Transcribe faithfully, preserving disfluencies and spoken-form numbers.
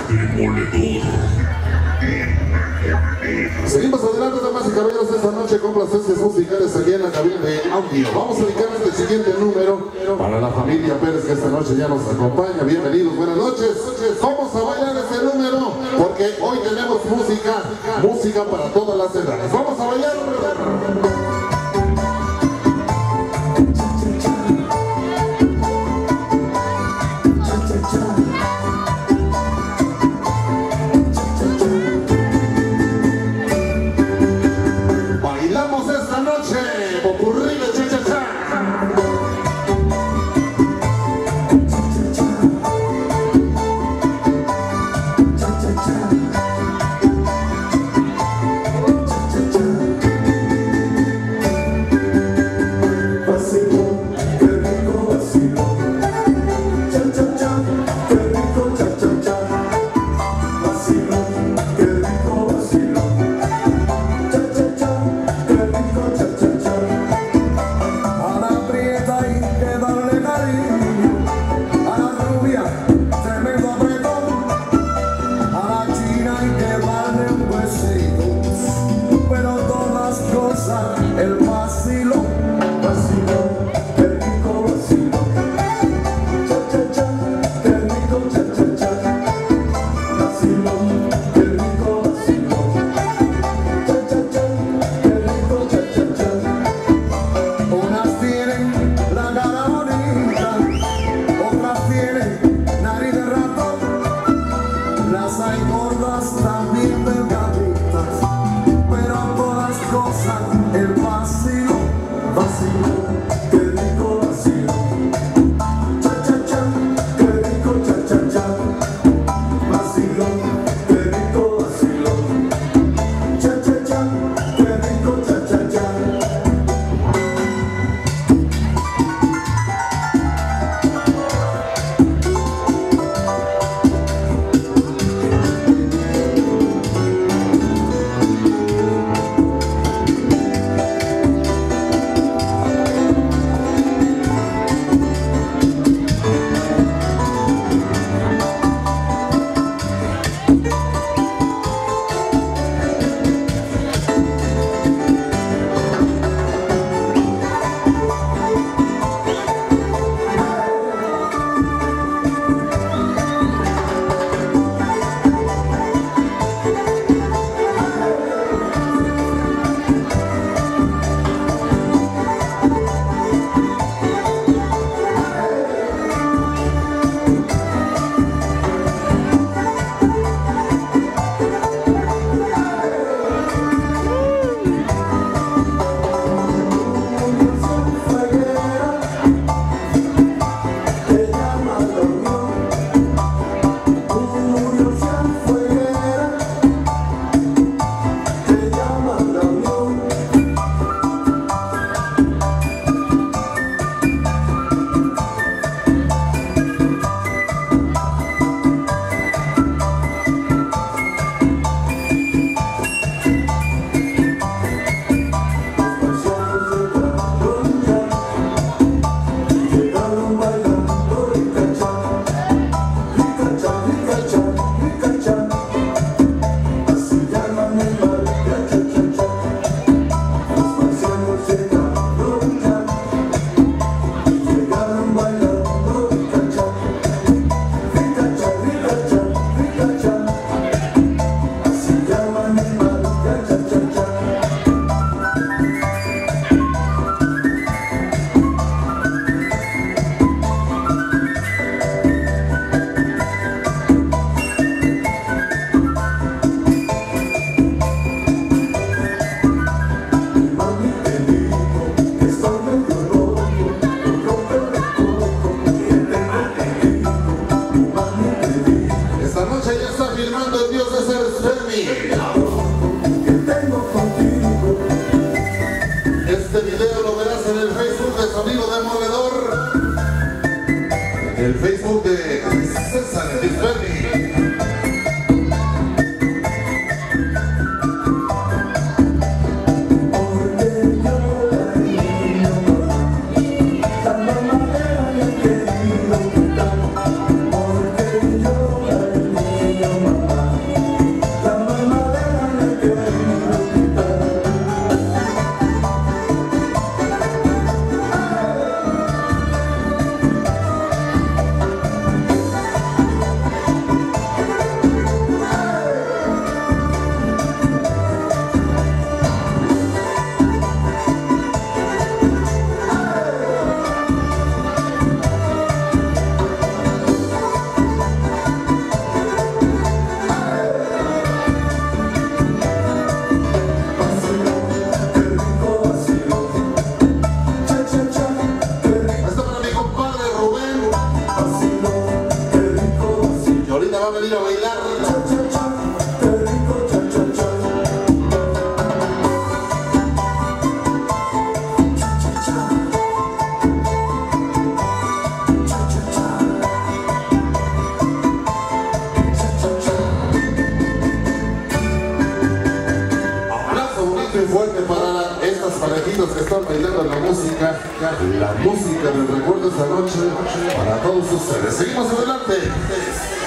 demoledor. Seguimos adelante, damas y caballeros, esta noche con complacencias musicales aquí en la cabina de audio. Vamos a dedicar este siguiente número para la familia Pérez, que esta noche ya nos acompaña. Bienvenidos, buenas noches. Vamos a bailar este número porque hoy tenemos música, música para todas las edades. Vamos a bailar. El vacilo, vacilo, qué rico vacilo. Cha cha cha, qué rico cha cha cha. Vacilo, qué rico vacilo. Cha cha cha, qué rico cha cha cha. Unas tienen la cara bonita, otras tienen nariz de ratón. Las hay gordas, también delgaditas, pero todas cosas el vacilo, vacilo, qué rico vacilo. Cha cha cha, qué rico cha cha cha. Vacilo, qué rico vacilo. Cha cha cha, qué rico cha cha cha. venir a bailar. Fuerte para estas parejitas que están bailando la música, la música del recuerdo esta noche para todos ustedes. Seguimos adelante.